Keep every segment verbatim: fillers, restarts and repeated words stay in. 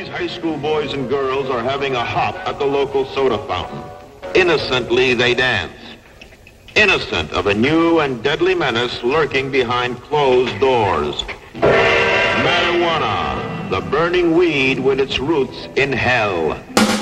high school boys and girls are having a hop at the local soda fountain. Innocently, they dance. Innocent of a new and deadly menace lurking behind closed doors. Marijuana, the burning weed with its roots in hell.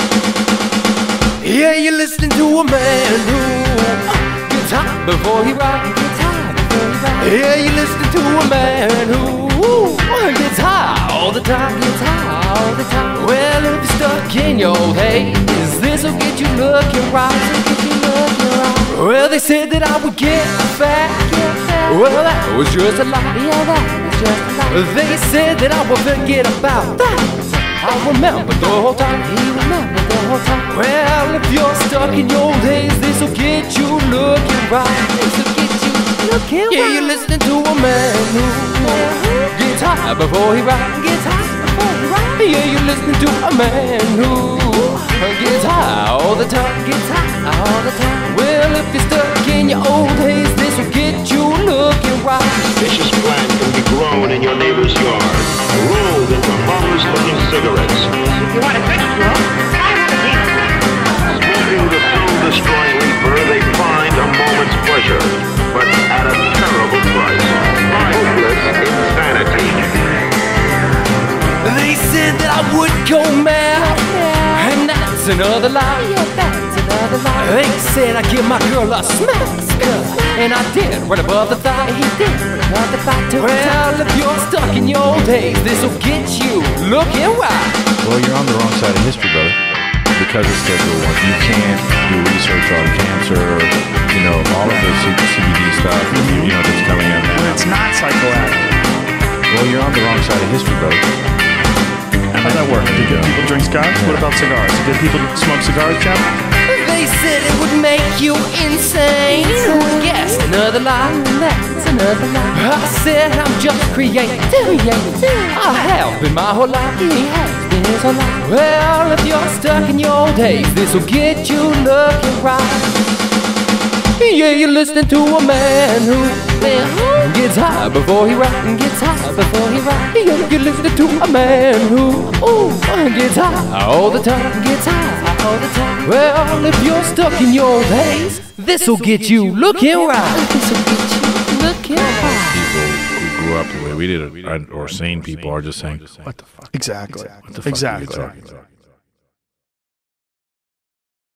Yeah, you're listening to a man who gets high before he rides. Yeah, you're listening to a man who gets high all the time. Gets high all the time. Well, if you're stuck in your haze, this'll get you looking right. Get you looking right. Well, they said that I would get back. Well, that was just a lie. Yeah, that was just a lie. They said that I would forget about that. I remember the whole time. He remembered the whole time. Well, if you're stuck in your days, this'll get you looking right. This'll get you looking right. Yeah, you're listening to a man who gets high before he rides. Gets high before he rides. Yeah, you're listening to a man who gets high all the time. Gets high all the time. Well, if you're stuck in your old days, this'll get you looking right. Vicious plant can be grown in your neighbor's yard, rolled into harmless-looking cigarettes. You want a good smoke? I have a deal. Smoking the soul-destroying reefer, they find a moment's pleasure, but at a terrible price. Hopeless insanity. They said that I would go mad, and that's another lie. Yeah, that's another lie. They said I'd give my girl a smack, and I did, right above the thigh. He did, right above the thigh. Well, if you're stuck in your days, this'll get you looking right. Well, you're on the wrong side of history, brother. Because of Schedule One, you can't do research on cancer, or, you know, all of the C B D stuff, you know, that's coming out now. Well, it's not psychoactive. Well, you're on the wrong side of history, brother. How does that work? Do good people drink scotch? What about cigars? Do good people smoke cigars, Jeff? They said it would make you insane. Guess another lie, that's another lie. I said I'm just creative. I have been my whole life. He has been his whole life. Well, if you're stuck in your days, this'll get you looking right. Yeah, you're listening to a man who gets high before he rides. Gets high before he rides. Yeah, you're listening to a man who ooh, gets high all the time. Gets high all the time. Well, if you're stuck in your days, this'll get you looking right. This'll get you looking right. People who grew up the way we did, or sane people, are just saying, what the fuck? Exactly. What the fuck exactly. are you talking about?